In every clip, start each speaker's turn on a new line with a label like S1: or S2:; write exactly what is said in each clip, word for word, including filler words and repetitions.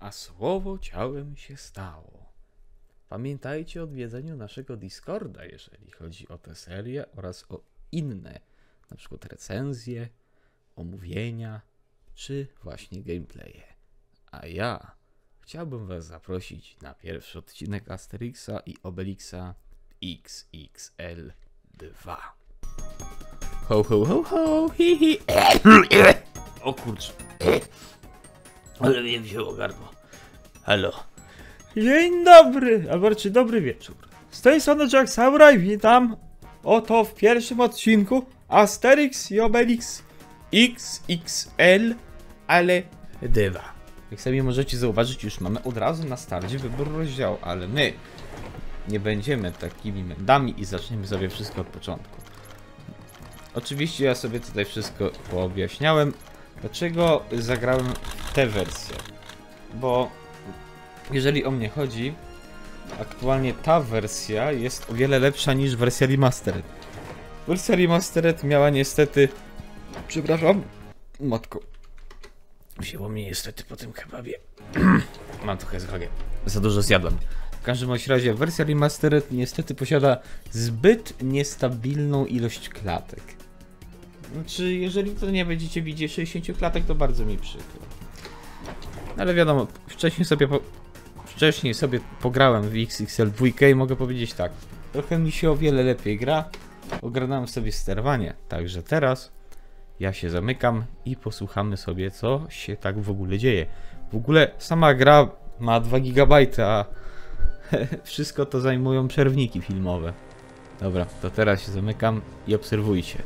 S1: a słowo ciałem się stało. Pamiętajcie o odwiedzeniu naszego Discorda, jeżeli chodzi o tę serię oraz o inne, na przykład recenzje, omówienia, czy właśnie gameplaye. A ja chciałbym was zaprosić na pierwszy odcinek Asterixa i Obelixa X X L dwa. Ho, ho, ho, ho, hi, hi. O kurczę. Ale mnie wzięło gardło. Halo. Dzień dobry, albo raczej dobry wieczór. Z tej strony Jack Samurai, witam. Oto w pierwszym odcinku Asterix i Obelix X X L, ale dwa. Jak sobie możecie zauważyć, już mamy od razu na starcie wybór rozdziału, ale my nie będziemy takimi mędami i zaczniemy sobie wszystko od początku. Oczywiście ja sobie tutaj wszystko poobjaśniałem, dlaczego zagrałem w tę wersję, bo jeżeli o mnie chodzi, aktualnie ta wersja jest o wiele lepsza niż wersja remastered. Wersja remastered miała niestety, przepraszam, matko, wzięło mnie niestety po tym kebabie. Mam trochę zachogę, za dużo zjadłem. W każdym razie wersja remastered niestety posiada zbyt niestabilną ilość klatek. Znaczy, jeżeli to nie będziecie widzieć sześćdziesiąt klatek, to bardzo mi przykro. Ale wiadomo, wcześniej sobie po... wcześniej sobie pograłem w X X L dwa i mogę powiedzieć tak. Trochę mi się o wiele lepiej gra. Ogarnąłem sobie sterowanie. Także teraz ja się zamykam i posłuchamy sobie, co się tak w ogóle dzieje. W ogóle sama gra ma dwa gigabajty, a wszystko to zajmują przerwniki filmowe. Dobra, to teraz się zamykam i obserwujcie.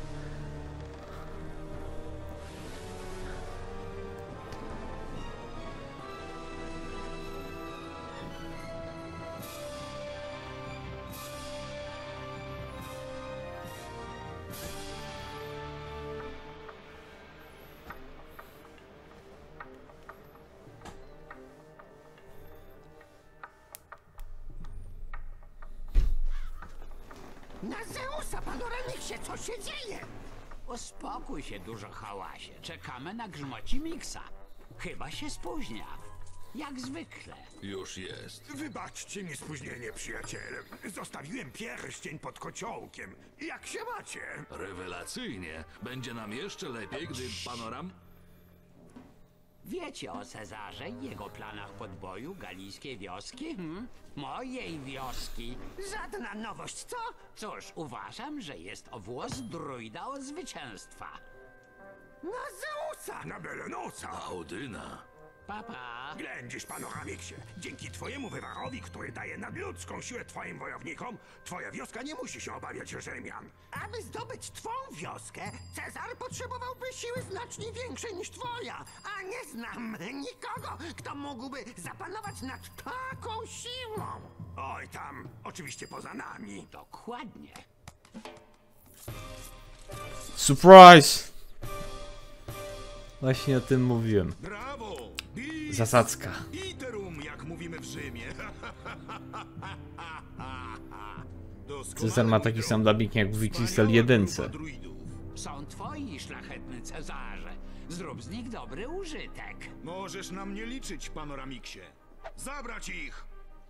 S2: Na Zeusa, Panoramiksie, co się dzieje?
S3: Uspokój się, dużo hałasie. Czekamy na grzmoci Miksa. Chyba się spóźnia. Jak zwykle.
S4: Już jest.
S2: Wybaczcie mi spóźnienie, przyjaciele. Zostawiłem pierścień pod kociołkiem. Jak się macie?
S4: Rewelacyjnie. Będzie nam jeszcze lepiej, gdy panoram...
S3: Wiecie o Cezarze i jego planach podboju galijskiej wioski? Hmm? Mojej wioski.
S2: Żadna nowość, co?
S3: Cóż, uważam, że jest o włos druida od zwycięstwa.
S2: Na Zeusa, na Belenosa.
S4: A Odyna.
S3: Papa.
S2: Ględzisz, Panoramiksie. Dzięki twojemu wywarowi, który daje nadludzką siłę twoim wojownikom, twoja wioska nie musi się obawiać Rzymian. Aby zdobyć twą wioskę, Cezar potrzebowałby siły znacznie większej niż twoja, a nie znam nikogo, kto mógłby zapanować nad taką siłą. Oj tam, oczywiście poza nami.
S3: Dokładnie.
S1: Surprise! Właśnie o tym mówiłem.
S2: Brawo!
S1: Zasadzka.
S2: Iterum, jak mówimy w Rzymie.
S1: Cezar ma taki sam dubbing jak w X X L jeden.
S3: Są twoi, szlachetny Cezarze. Zrób z nich dobry użytek.
S2: Możesz na mnie liczyć, Panoramiksie. Zabrać ich!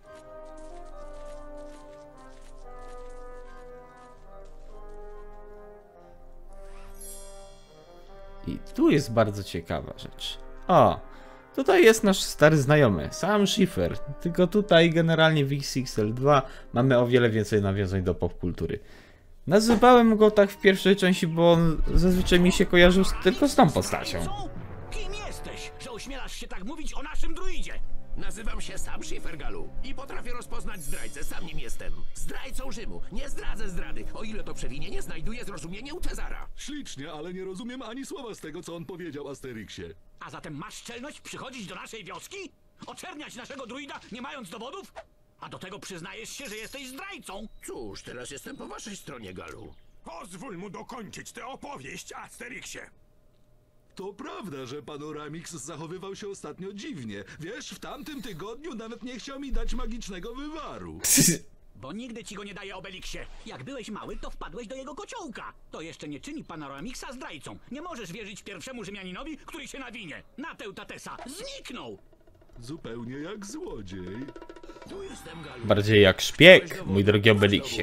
S1: I tu jest bardzo ciekawa rzecz. O, tutaj jest nasz stary znajomy, Sam Schiffer. Tylko tutaj generalnie w X X L dwa mamy o wiele więcej nawiązań do popkultury. Nazywałem go tak w pierwszej części, bo on zazwyczaj mi się kojarzył z, tylko z tą postacią.
S5: Kim jesteś, że ośmielasz się tak mówić o naszym druidzie?
S6: Nazywam się Sam Schiffer, Galu, i potrafię rozpoznać zdrajcę, sam nim jestem. Zdrajcą Rzymu, nie zdradzę zdrady, o ile to przewinienie znajduje zrozumienie u Cezara.
S4: Ślicznie, ale nie rozumiem ani słowa z tego, co on powiedział Asterixie.
S5: A zatem masz czelność przychodzić do naszej wioski? Oczerniać naszego druida, nie mając dowodów? A do tego przyznajesz się, że jesteś zdrajcą?
S6: Cóż, teraz jestem po waszej stronie, Galu.
S2: Pozwól mu dokończyć tę opowieść, Asterixie.
S4: To prawda, że Panoramix zachowywał się ostatnio dziwnie. Wiesz, w tamtym tygodniu nawet nie chciał mi dać magicznego wywaru.
S5: Bo nigdy ci go nie daje, Obelixie. Jak byłeś mały, to wpadłeś do jego kociołka. To jeszcze nie czyni Panoramixa zdrajcą. Nie możesz wierzyć pierwszemu Rzymianinowi, który się nawinie. Nateutatesa zniknął!
S4: Zupełnie jak złodziej.
S6: Tu jestem, Galu.
S1: Bardziej jak szpieg, mój drogi Obelixie.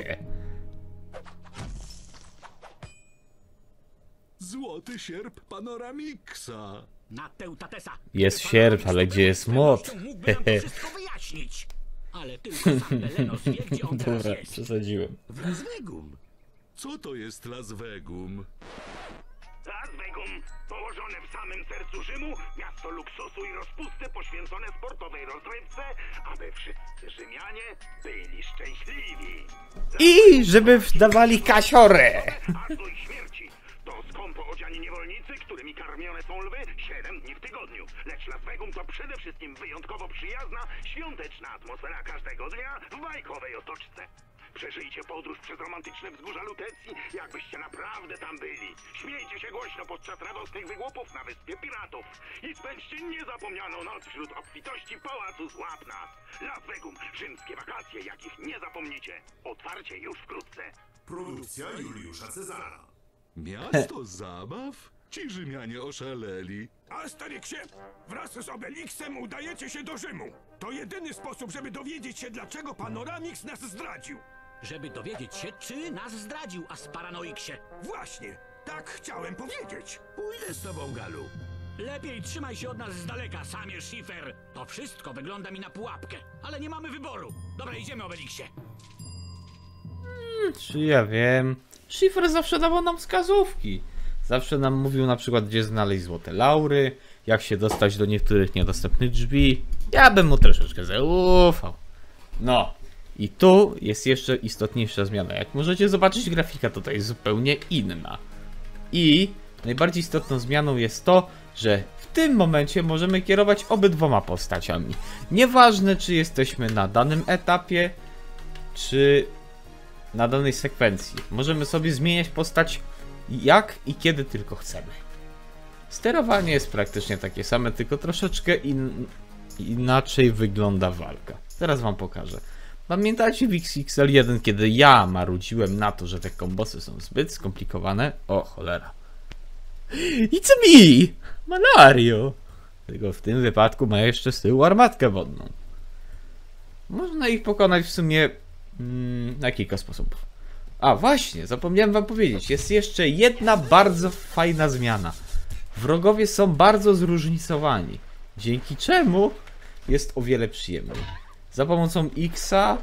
S4: Złoty sierp Panoramixa.
S5: Na Teutatesa.
S1: Jest sierp, ale gdzie jest młot?
S5: Mógłby nam to wszystko wyjaśnić. Ale tylko sam Belenos wie, gdzie on teraz
S1: Dobra,
S5: jest.
S1: przesadziłem.
S6: W Las Vegum.
S4: Co to jest Las Vegum?
S2: Las Vegum, położone w samym sercu Rzymu, miasto luksusu i rozpusty poświęcone sportowej rozrywce, aby wszyscy Rzymianie byli szczęśliwi.
S1: I żeby wdawali kasiorę.
S2: Aż do ich śmierci. To skąpo odziani niewolnicy, którymi karmione są lwy siedem dni w tygodniu. Lecz Las Vegum to przede wszystkim wyjątkowo przyjazna, świąteczna atmosfera każdego dnia w bajkowej otoczce. Przeżyjcie podróż przez romantyczne wzgórza Lutecji, jakbyście naprawdę tam byli. Śmiejcie się głośno podczas radosnych wygłupów na Wyspie Piratów. I spędźcie niezapomnianą noc wśród obfitości pałacu Złapna. Las Vegum, rzymskie wakacje, jakich nie zapomnicie. Otwarcie już wkrótce.
S7: Produkcja Juliusza Cezara.
S4: Miasto zabaw? Ci Rzymianie oszaleli.
S2: Asterixie, wraz z Obelixem udajecie się do Rzymu. To jedyny sposób, żeby dowiedzieć się, dlaczego Panoramix nas zdradził.
S5: Żeby dowiedzieć się, czy nas zdradził Asparanoiksie.
S2: Właśnie, tak chciałem powiedzieć.
S6: Pójdę z tobą, Galu.
S5: Lepiej trzymaj się od nas z daleka, Samie Schiffer. To wszystko wygląda mi na pułapkę, ale nie mamy wyboru. Dobra, idziemy, Obelixie.
S1: Czy ja wiem? Schiffer zawsze dawał nam wskazówki. Zawsze nam mówił na przykład, gdzie znaleźć złote laury, jak się dostać do niektórych niedostępnych drzwi. Ja bym mu troszeczkę zaufał. No. I tu jest jeszcze istotniejsza zmiana. Jak możecie zobaczyć, grafika tutaj jest zupełnie inna. I najbardziej istotną zmianą jest to, że w tym momencie możemy kierować obydwoma postaciami. Nieważne, czy jesteśmy na danym etapie, czy na danej sekwencji. Możemy sobie zmieniać postać jak i kiedy tylko chcemy. Sterowanie jest praktycznie takie same, tylko troszeczkę in... inaczej wygląda walka. Zaraz wam pokażę. Pamiętacie w X X L jeden, kiedy ja marudziłem na to, że te kombosy są zbyt skomplikowane? O cholera. It's me! Malario! Tylko w tym wypadku ma jeszcze z tyłu armatkę wodną. Można ich pokonać w sumie mm, na kilka sposobów. A właśnie, zapomniałem wam powiedzieć, jest jeszcze jedna bardzo fajna zmiana. Wrogowie są bardzo zróżnicowani, dzięki czemu jest o wiele przyjemniej. Za pomocą X-a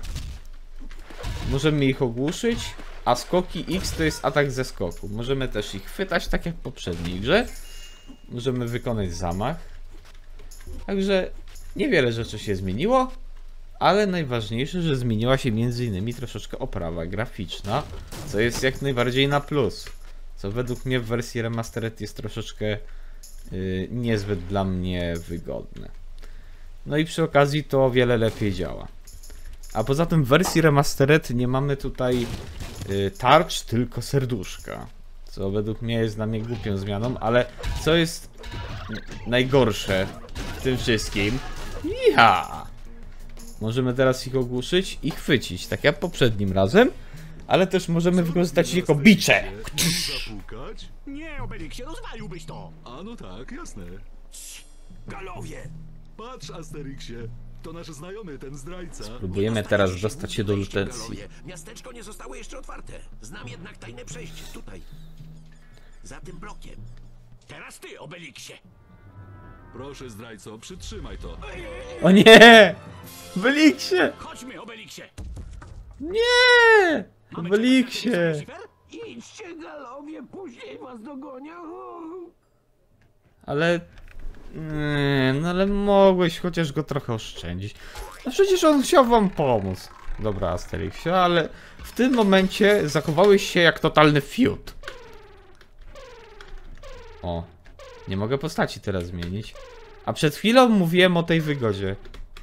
S1: możemy ich ogłuszyć, a skoki X to jest atak ze skoku. Możemy też ich chwytać, tak jak w poprzedniej grze. Możemy wykonać zamach. Także niewiele rzeczy się zmieniło, ale najważniejsze, że zmieniła się między innymi troszeczkę oprawa graficzna, co jest jak najbardziej na plus. Co według mnie w wersji remastered jest troszeczkę yy, niezbyt dla mnie wygodne. No i przy okazji to o wiele lepiej działa. A poza tym w wersji remastered nie mamy tutaj yy, tarcz, tylko serduszka. Co według mnie jest dla mnie głupią zmianą, ale co jest najgorsze w tym wszystkim? Ja! Możemy teraz ich ogłuszyć i chwycić, tak jak poprzednim razem, ale też możemy wykorzystać je jako bicze.
S4: Zapukać?
S5: Nie, Obelixie, rozwaliłbyś to.
S4: A no tak, jasne.
S2: Galowie,
S4: Patrz, Asterixie, to nasz znajomy, ten zdrajca.
S1: Próbujemy teraz dostać się do
S6: Wejście,
S1: Lutecji.
S6: Galowie. Miasteczko nie zostało jeszcze otwarte. Znam jednak tajne przejście, tutaj. Za tym blokiem.
S5: Teraz ty, Obelixie.
S4: Proszę, zdrajco, przytrzymaj to.
S1: O nie! Obelixie!
S5: Chodźmy, Obelixie.
S1: Nie!
S5: Mamy
S1: Obelixie!
S5: czekać na ciebie, Samie Schiffer?
S6: Idźcie, Galowie, później was dogonię.
S1: Ale... Nie, no ale mogłeś chociaż go trochę oszczędzić. No przecież on chciał wam pomóc. Dobra, Asterixie, ale w tym momencie zachowałeś się jak totalny fiut. O, nie mogę postaci teraz zmienić. A przed chwilą mówiłem o tej wygodzie.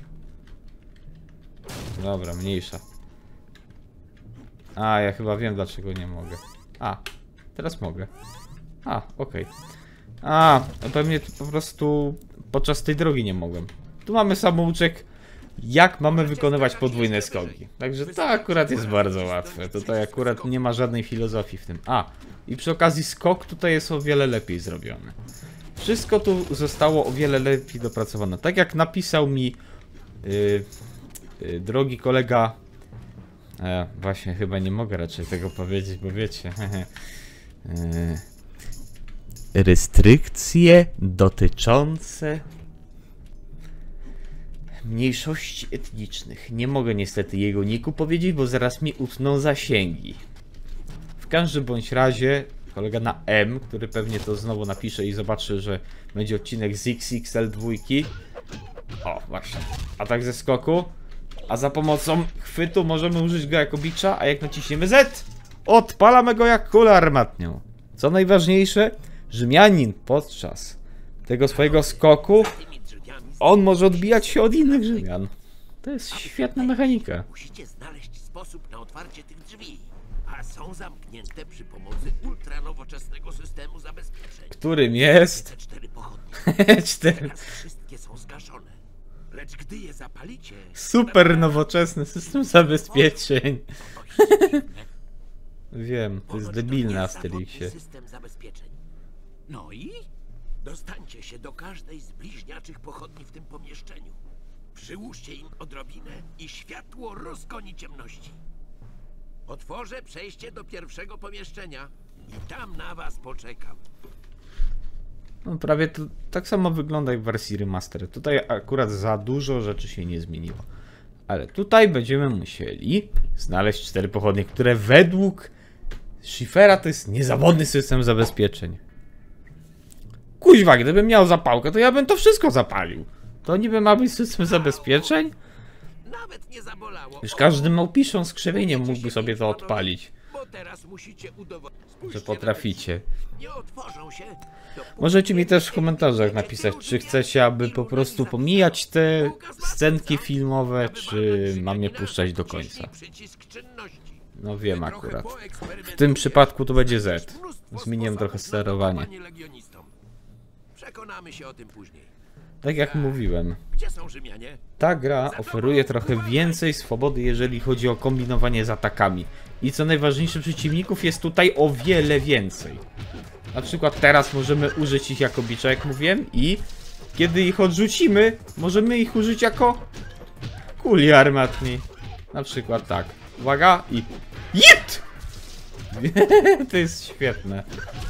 S1: Dobra, mniejsza. A, ja chyba wiem, dlaczego nie mogę. A, teraz mogę. A, okej. Okay. A, no pewnie po prostu podczas tej drogi nie mogłem. Tu mamy samouczek, jak mamy wykonywać podwójne skoki. Także to akurat jest bardzo łatwe. Tutaj akurat nie ma żadnej filozofii w tym. A, i przy okazji skok tutaj jest o wiele lepiej zrobiony. Wszystko tu zostało o wiele lepiej dopracowane. Tak jak napisał mi yy, yy, drogi kolega. E, właśnie chyba nie mogę raczej tego powiedzieć, bo wiecie. yy, restrykcje dotyczące mniejszości etnicznych. Nie mogę niestety jego niku powiedzieć, bo zaraz mi utną zasięgi. W każdym bądź razie kolega na M, który pewnie to znowu napisze i zobaczy, że będzie odcinek z X X L dwa. O, właśnie. Atak ze skoku. A za pomocą chwytu możemy użyć go jako bicza, a jak naciśniemy Z, odpalamy go jak kulę armatnią. Co najważniejsze, Rzymianin podczas tego swojego skoku, on może odbijać się od innych Rzymian. To jest świetna mechanika.
S6: Musicie znaleźć sposób na otwarcie tych drzwi, a są zamknięte przy pomocy ultranowoczesnego systemu zabezpieczeń.
S1: Którym jest...
S6: Te cztery pochodnie.
S1: Cztery.
S6: Teraz wszystkie są zgaszone. Lecz gdy je zapalicie...
S1: Super nowoczesny system zabezpieczeń. Wiem, to jest debilne Asterixie.
S6: System zabezpieczeń.
S5: No i?
S6: Dostańcie się do każdej z bliźniaczych pochodni w tym pomieszczeniu. Przyłóżcie im odrobinę i światło rozgoni ciemności. Otworzę przejście do pierwszego pomieszczenia i tam na was poczekam.
S1: No prawie to tak samo wygląda jak w wersji remaster. Tutaj akurat za dużo rzeczy się nie zmieniło. Ale tutaj będziemy musieli znaleźć cztery pochodnie, które według Schiffera to jest niezawodny system zabezpieczeń. Kuźwa, gdybym miał zapałkę, to ja bym to wszystko zapalił. To niby ma być system zabezpieczeń?
S6: Nawet nie zabolało.
S1: Już każdy małpiszą z krzewieniem mógłby sobie to odpalić.
S6: Bo teraz musicie udowodnić,
S1: Że potraficie.
S6: nie otworzą się.
S1: Możecie mi też w komentarzach napisać, czy chcecie, aby po prostu pomijać te scenki filmowe, czy mam je puszczać do końca. No wiem akurat. W tym przypadku to będzie Z. Zmieniłem trochę sterowanie.
S6: Przekonamy się o tym później.
S1: Tak jak mówiłem,
S6: Gdzie są Rzymianie?
S1: ta gra oferuje trochę więcej swobody, jeżeli chodzi o kombinowanie z atakami. I co najważniejsze, przeciwników jest tutaj o wiele więcej. Na przykład teraz możemy użyć ich jako bicza, jak mówiłem, i kiedy ich odrzucimy, możemy ich użyć jako kuli armatni. Na przykład tak. Uwaga i... JIT! To jest świetne.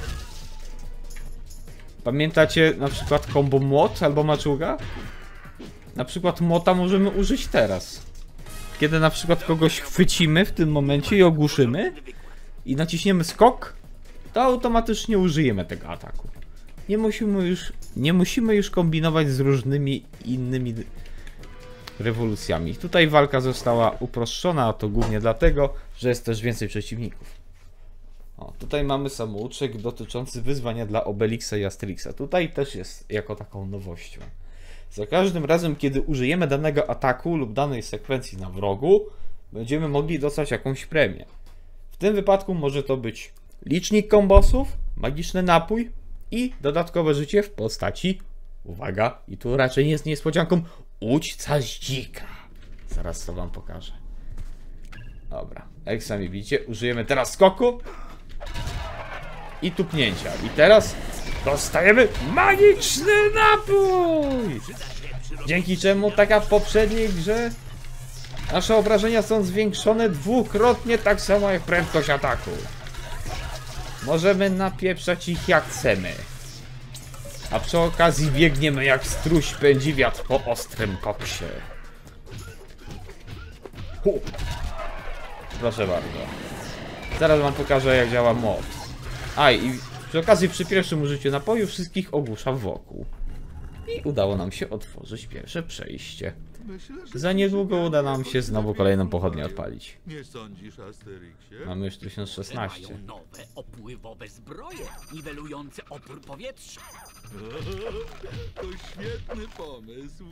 S1: Pamiętacie na przykład combo młot albo maczuga? Na przykład młota możemy użyć teraz. Kiedy na przykład kogoś chwycimy w tym momencie i ogłuszymy i naciśniemy skok, to automatycznie użyjemy tego ataku. Nie musimy już, nie musimy już kombinować z różnymi innymi rewolucjami. Tutaj walka została uproszczona, a to głównie dlatego, że jest też więcej przeciwników. O, tutaj mamy samouczek dotyczący wyzwania dla Obelixa i Asterixa. Tutaj też jest jako taką nowością. Za każdym razem, kiedy użyjemy danego ataku lub danej sekwencji na wrogu, będziemy mogli dostać jakąś premię. W tym wypadku może to być licznik kombosów, magiczny napój i dodatkowe życie w postaci, uwaga, i tu raczej nie jest niespodzianką, udźca z dzika. Zaraz to wam pokażę. Dobra, jak sami widzicie, użyjemy teraz skoku i tupnięcia. I teraz dostajemy magiczny napój! Dzięki czemu, tak jak w poprzedniej grze, nasze obrażenia są zwiększone dwukrotnie, tak samo jak prędkość ataku. Możemy napieprzać ich jak chcemy. A przy okazji biegniemy jak struś pędzi wiatr po ostrym koksie. Hu. Proszę bardzo. Zaraz wam pokażę, jak działa mod. A i przy okazji przy pierwszym użyciu napoju wszystkich ogłusza wokół. I udało nam się otworzyć pierwsze przejście. Za niedługo uda nam się znowu kolejną pochodnię odpalić.
S4: Nie sądzisz, Asterixie?
S1: Mamy już tysiąc szesnaście.
S3: Mają nowe, opływowe zbroje, niwelujące opór powietrza.
S4: To świetny pomysł.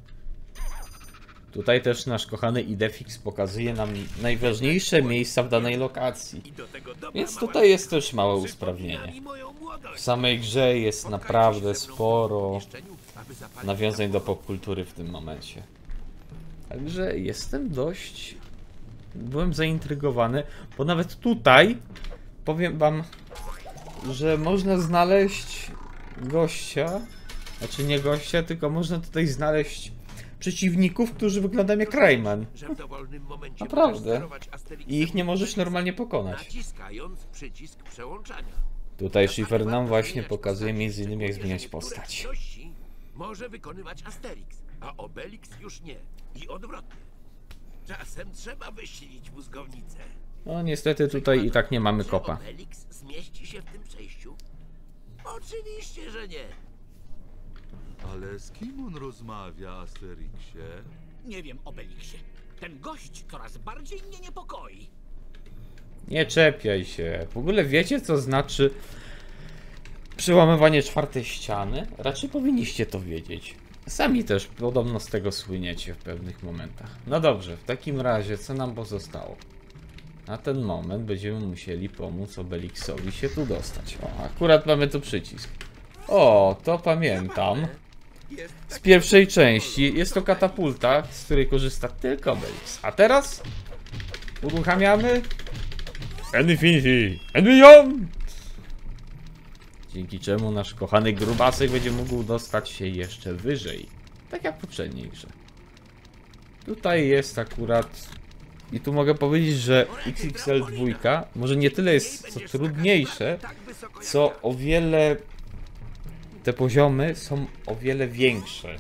S1: Tutaj też nasz kochany Idefix pokazuje nam najważniejsze miejsca w danej lokacji. Więc tutaj jest też małe usprawnienie. W samej grze jest naprawdę sporo nawiązań do popkultury w tym momencie. Także jestem dość... Byłem zaintrygowany, bo nawet tutaj powiem wam, że można znaleźć gościa, znaczy nie gościa, tylko można tutaj znaleźć przeciwników, którzy wyglądają jak Rayman.
S6: że w dowolnym momencie
S1: Naprawdę.
S6: możesz sterować Asterixem
S1: I ich nie możesz normalnie pokonać.
S6: naciskając przycisk przełączania.
S1: Tutaj
S6: Czasami
S1: Schiffer nam
S6: warto
S1: właśnie
S6: zmieniać
S1: pokazuje
S6: postaci,
S1: między innymi jak
S6: szczególnie,
S1: zmieniać
S6: że niektóre
S1: postać.
S6: czynności może wykonywać Asterix, a Obelix już nie. I odwrotnie. Czasem trzeba wysilić mózgownicę.
S1: No niestety tutaj i tak nie mamy
S6: Czy
S1: kopa.
S6: Obelix zmieści się w tym przejściu? Oczywiście, że nie.
S4: Ale z kim on rozmawia, Asterixie?
S5: Nie wiem, Obelixie. Ten gość coraz bardziej mnie niepokoi.
S1: Nie czepiaj się. W ogóle wiecie, co znaczy przełamywanie czwartej ściany? Raczej powinniście to wiedzieć. Sami też podobno z tego słyniecie w pewnych momentach. No dobrze, w takim razie co nam pozostało? Na ten moment będziemy musieli pomóc Obelixowi się tu dostać. O, akurat mamy tu przycisk. O, to pamiętam. Z pierwszej części jest to katapulta, z której korzysta tylko Obelix. A teraz uruchamiamy Infinity and Beyond! Dzięki czemu nasz kochany grubasek będzie mógł dostać się jeszcze wyżej. Tak jak w poprzedniej grze. Tutaj jest akurat... I tu mogę powiedzieć, że X X L dwa może nie tyle jest co trudniejsze, co o wiele... Te poziomy są o wiele większe.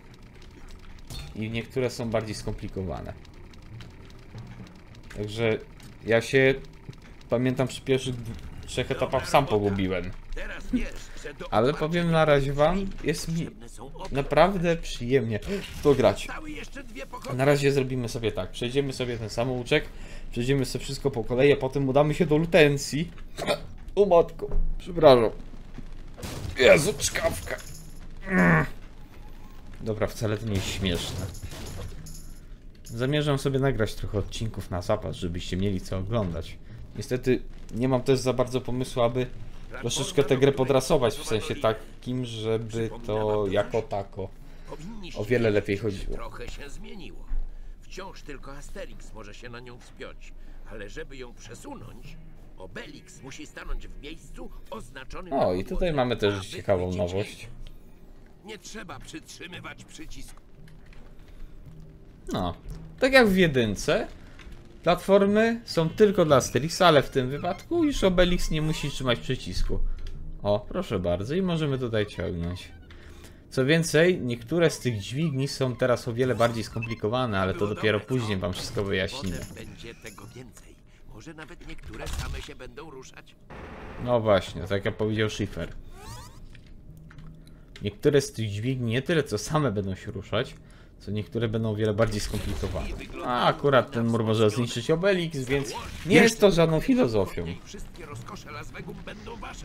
S1: I niektóre są bardziej skomplikowane. Także ja się... Pamiętam przy pierwszych trzech etapach sam pogubiłem.
S6: Teraz wiesz, że do
S1: Ale
S6: oparcia
S1: powiem na razie wam, jest mi
S6: potrzebne są okna.
S1: naprawdę przyjemnie to grać.
S6: Zostały jeszcze dwie pochodnie.
S1: Na razie zrobimy sobie tak, przejdziemy sobie ten samouczek, przejdziemy sobie wszystko po kolei, a potem udamy się do Lutencji. O matko, przepraszam. Jezu, czkawka. Mm. Dobra, wcale to nie jest śmieszne. Zamierzam sobie nagrać trochę odcinków na zapas, żebyście mieli co oglądać. Niestety nie mam też za bardzo pomysłu, aby troszeczkę tę grę podrasować, w sensie takim, żeby to jako tako
S6: Powinniście
S1: o wiele lepiej
S6: wiedzieć, że
S1: chodziło.
S6: Trochę się zmieniło. Wciąż tylko Asterix może się na nią wspiąć, ale żeby ją przesunąć, Obelix musi stanąć w miejscu oznaczonym na
S1: O, i tutaj
S6: podłodze,
S1: mamy też
S6: aby
S1: ciekawą
S6: chwycić
S1: nowość.
S6: jej. Nie trzeba przytrzymywać przycisku.
S1: No, tak jak w jedynce, platformy są tylko dla Asterixa, ale w tym wypadku już Obelix nie musi trzymać przycisku. O, proszę bardzo, i możemy tutaj ciągnąć. Co więcej, niektóre z tych dźwigni są teraz o wiele bardziej skomplikowane, ale to
S6: Było
S1: dopiero
S6: dobre, co?
S1: później wam wszystko wyjaśnimy.
S6: Potem będzie tego więcej. Może nawet niektóre same się będą ruszać.
S1: No właśnie, tak jak powiedział Schiffer. Niektóre z tych dźwigni nie tyle co same będą się ruszać, co niektóre będą o wiele bardziej skomplikowane. A akurat ten mur może zniszczyć Obelix, więc nie jest to żadną filozofią.
S6: I wszystkie rozkosze Las Vegum będą wasze.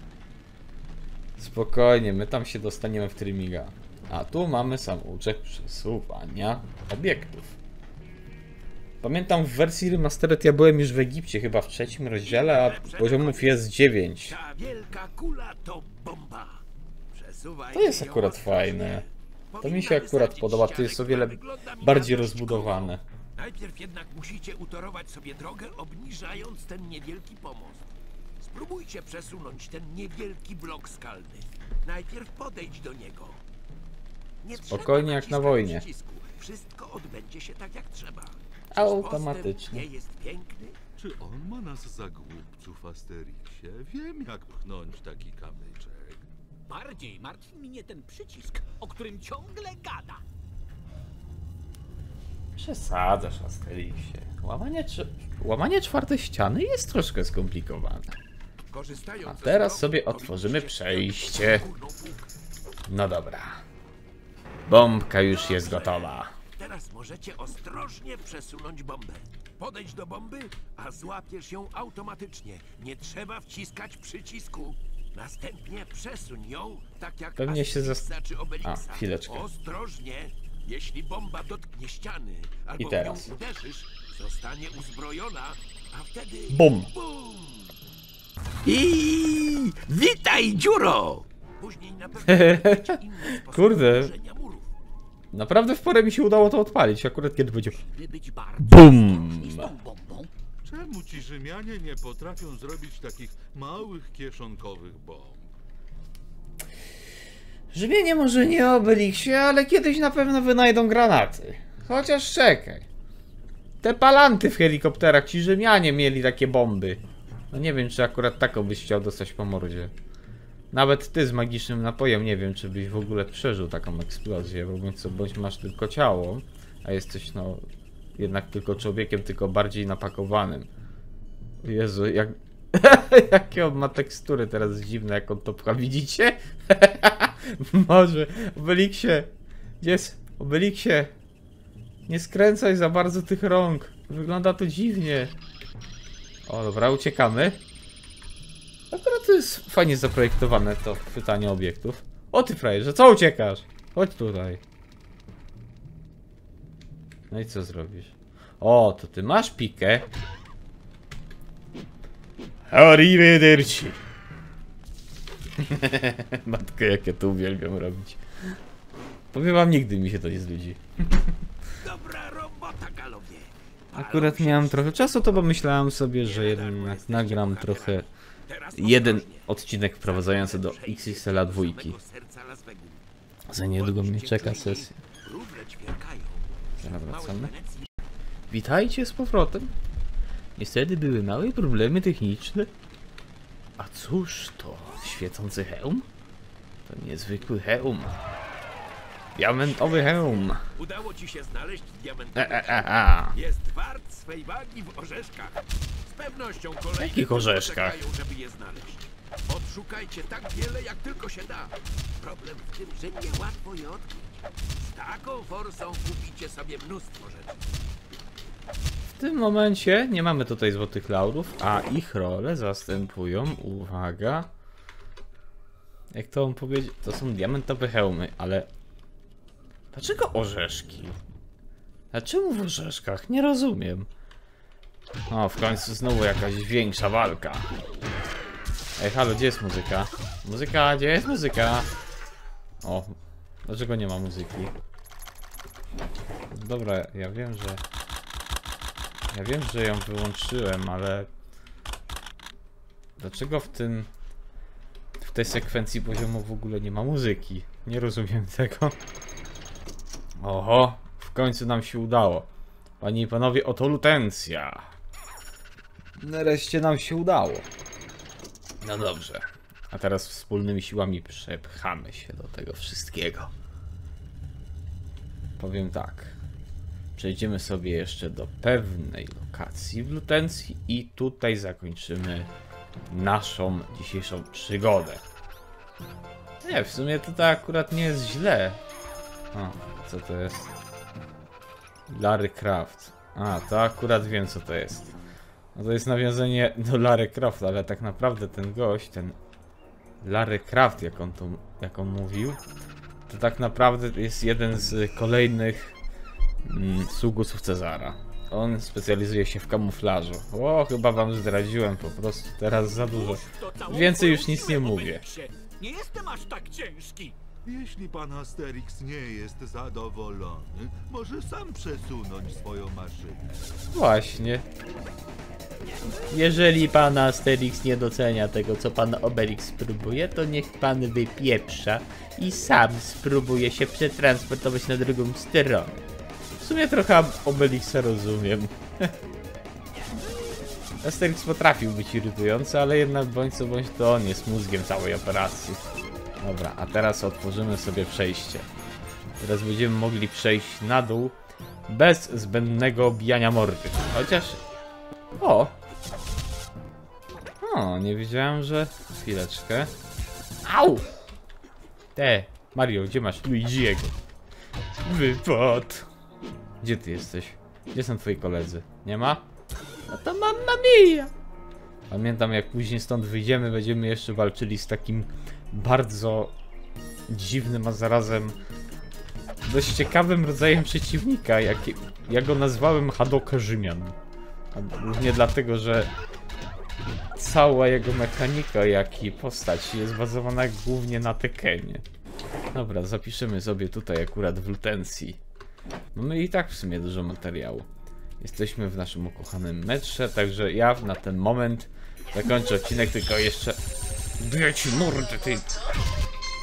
S1: Spokojnie, my tam się dostaniemy w Trymiga. A tu mamy samouczek przesuwania obiektów. Pamiętam w wersji remastered ja byłem już w Egipcie, chyba w trzecim rozdziale, a poziomów jest dziewięć.
S6: Ta wielka kula to bomba. Przesuwaj
S1: To jest
S6: ją
S1: akurat
S6: ostrożnie.
S1: fajne. To mi się
S6: Powinna
S1: akurat
S6: wysadzić
S1: podoba, to
S6: ścianę,
S1: jest o
S6: która
S1: wiele
S6: wygląda mi
S1: bardziej
S6: na dość
S1: rozbudowane.
S6: królową. Najpierw jednak musicie utorować sobie drogę, obniżając ten niewielki pomost. Spróbujcie przesunąć ten niewielki blok skalny. Najpierw podejdź do niego. Nie
S1: Spokojnie
S6: trzeba
S1: jak na
S6: naciskać
S1: wojnie.
S6: przycisku. Wszystko odbędzie się tak jak trzeba. Czyż
S1: Automatycznie.
S6: postęp nie jest piękny?
S4: Czy on ma nas za głupców, Asterixie? Wiem, jak pchnąć taki kamyczek.
S5: Bardziej martwi mnie ten przycisk, o którym ciągle gada.
S1: Przesadzasz, Asterixie. Łamanie, cz- Łamanie czwartej ściany jest troszkę skomplikowane.
S6: Korzystając
S1: A
S6: ze
S1: teraz
S6: skrobu,
S1: sobie otworzymy
S6: powinniście
S1: przejście.
S6: wspiąć górną półkę.
S1: No dobra. Bombka już jest gotowa.
S6: Teraz możecie ostrożnie przesunąć bombę. Podejdź do bomby, a złapiesz ją automatycznie. Nie trzeba wciskać przycisku. Następnie przesuń ją, tak jak
S1: Pewnie się
S6: Asterixa
S1: zas-
S6: czy Obelixa.
S1: A, chwileczkę.
S6: Ostrożnie. Jeśli bomba dotknie ściany albo
S1: I
S6: w
S1: teraz.
S6: nią uderzysz, zostanie uzbrojona, a wtedy...
S1: Bum!
S6: Bum!
S2: I witaj, dziuro!
S6: Później na pewno znajdziecie inne sposoby
S1: Kurde.
S6: burzenia murów.
S1: Naprawdę w porę mi się udało to odpalić, akurat kiedy będzie...
S5: By być bardzo
S1: Bum!
S5: ostrożni z tą bombą.
S4: Czemu ci Rzymianie nie potrafią zrobić takich małych, kieszonkowych bomb?
S1: Rzymianie może nie Obelixie, ale kiedyś na pewno wynajdą granaty. Chociaż czekaj. Te palanty w helikopterach, ci Rzymianie mieli takie bomby. No nie wiem, czy akurat taką byś chciał dostać po mordzie. Nawet ty z magicznym napojem nie wiem, czy byś w ogóle przeżył taką eksplozję, bo bądź co bądź masz tylko ciało, a jesteś no jednak tylko człowiekiem, tylko bardziej napakowanym. Jezu, jak... jakie on ma tekstury teraz dziwne, jak on to pcha, widzicie? Może, Obelixie, gdzie jest Obelixie? Nie skręcaj za bardzo tych rąk, wygląda to dziwnie. O dobra, uciekamy. Akurat to jest fajnie zaprojektowane to chwytanie obiektów. O ty frajerze, co uciekasz? Chodź tutaj. No i co zrobisz? O, to ty masz pikę. Arrivederci. Matko, jak ja to uwielbiam robić. Powiem wam, nigdy mi się to nie znudzi.
S6: Dobra robota, Galowie.
S1: Akurat miałem trochę czasu, to pomyślałem sobie, że jednak nagram trochę jeden odcinek wprowadzający do X X L dwójki. Za niedługo mnie czeka sesja. Zaraz wracamy. Witajcie z powrotem. Niestety były małe problemy techniczne. A cóż to? Świecący hełm? To niezwykły hełm. Diamentowy hełm.
S6: Udało ci się znaleźć diamentowy
S1: E, e, e, a.
S6: Jest wart swej wagi w orzeszkach. Z pewnością kolejni
S1: Jakich orzeszkach?
S6: czekają, żeby je znaleźć. Odszukajcie tak wiele, jak tylko się da. Problem w tym, że niełatwo je odkryć. Z taką forsą kupicie sobie mnóstwo rzeczy.
S1: W tym momencie nie mamy tutaj złotych laurów, a ich rolę zastępują, uwaga, jak to on powiedział, to są diamentowe hełmy, ale dlaczego orzeszki? Dlaczego w orzeszkach? Nie rozumiem. O, w końcu znowu jakaś większa walka. Ej, halo, gdzie jest muzyka? Muzyka, gdzie jest muzyka? O, dlaczego nie ma muzyki? Dobra, ja wiem, że... Ja wiem, że ją wyłączyłem, ale... Dlaczego w tym... W tej sekwencji poziomu w ogóle nie ma muzyki? Nie rozumiem tego. Oho, w końcu nam się udało. Panie i panowie, oto lutencja. Nareszcie nam się udało. No dobrze. A teraz wspólnymi siłami przepchamy się do tego wszystkiego. Powiem tak. Przejdziemy sobie jeszcze do pewnej lokacji w lutencji i tutaj zakończymy naszą dzisiejszą przygodę. Nie, w sumie to tak akurat nie jest źle. O, co to jest? Larry Craft. A, to akurat wiem, co to jest. No to jest nawiązanie do Larry Croft, ale tak naprawdę ten gość, ten Larry Craft, jak on, to, jak on mówił, to tak naprawdę jest jeden z kolejnych mm, sługusów Cezara. On specjalizuje się w kamuflażu. O, chyba wam zdradziłem po prostu teraz za dużo. Więcej już nic nie mówię.
S5: Nie jestem aż tak ciężki.
S7: Jeśli pan Asterix nie jest zadowolony, może sam przesunąć swoją maszynę.
S1: Właśnie. Jeżeli pan Asterix nie docenia tego, co pan Obelix spróbuje, to niech pan wypieprza i sam spróbuje się przetransportować na drugą stronę. W sumie trochę Obelixa rozumiem. Asterix potrafił być irytujący, ale jednak bądź co bądź to on jest mózgiem całej operacji. Dobra, a teraz otworzymy sobie przejście. Teraz będziemy mogli przejść na dół bez zbędnego obijania mordy. Chociaż... O! O, nie wiedziałem, że... Chwileczkę. Au! Te, Mario, gdzie masz Luigiego? Wypad! Gdzie ty jesteś? Gdzie są twoi koledzy? Nie ma? No to mamma mia! Pamiętam, jak później stąd wyjdziemy, będziemy jeszcze walczyli z takim bardzo dziwnym, a zarazem dość ciekawym rodzajem przeciwnika, jak, ja go nazwałem Hadoka Rzymian. A głównie dlatego, że cała jego mechanika, jak i postać jest bazowana głównie na Tekenie. Dobra, zapiszemy sobie tutaj akurat w lutencji. Mamy i tak w sumie dużo materiału. Jesteśmy w naszym ukochanym metrze, także ja na ten moment zakończę odcinek, tylko jeszcze... Daj ci mordę, ty!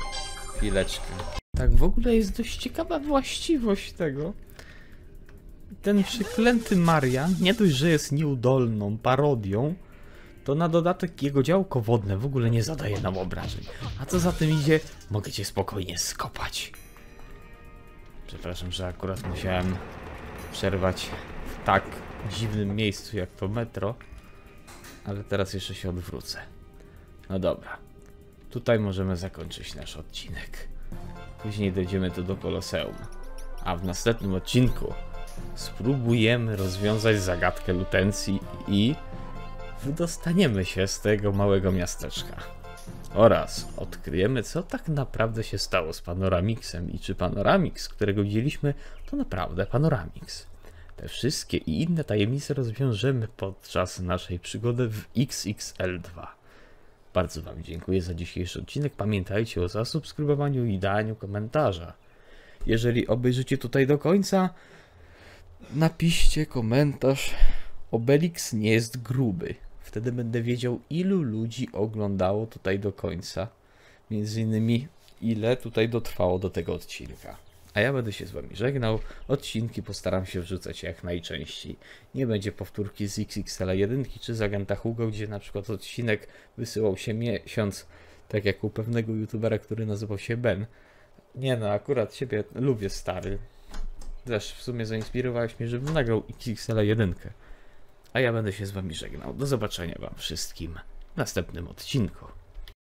S1: Chwileczkę. Tak, w ogóle jest dość ciekawa właściwość tego. Ten przeklęty Marian, nie dość, że jest nieudolną parodią, to na dodatek jego działko wodne w ogóle nie zadaje nam obrażeń. A co za tym idzie, mogę cię spokojnie skopać. Przepraszam, że akurat musiałem przerwać w tak dziwnym miejscu jak to metro, ale teraz jeszcze się odwrócę. No dobra, tutaj możemy zakończyć nasz odcinek. Później dojdziemy tu do Koloseum, a w następnym odcinku spróbujemy rozwiązać zagadkę Lutencji i wydostaniemy się z tego małego miasteczka. Oraz odkryjemy, co tak naprawdę się stało z Panoramixem i czy Panoramix, którego widzieliśmy, to naprawdę Panoramix. Te wszystkie i inne tajemnice rozwiążemy podczas naszej przygody w X X L dwa. Bardzo wam dziękuję za dzisiejszy odcinek. Pamiętajcie o zasubskrybowaniu i daniu komentarza. Jeżeli obejrzycie tutaj do końca, napiszcie komentarz: Obelix nie jest gruby. Wtedy będę wiedział, ilu ludzi oglądało tutaj do końca. Między innymi, ile tutaj dotrwało do tego odcinka. A ja będę się z wami żegnał. Odcinki postaram się wrzucać jak najczęściej. Nie będzie powtórki z X X L jeden czy z Agenta Hugo, gdzie na przykład odcinek wysyłał się miesiąc, tak jak u pewnego youtubera, który nazywał się Ben. Nie no, akurat ciebie lubię, stary. Też w sumie zainspirowałeś mnie, żebym nagrał X X L jeden. A ja będę się z wami żegnał. Do zobaczenia wam wszystkim w następnym odcinku.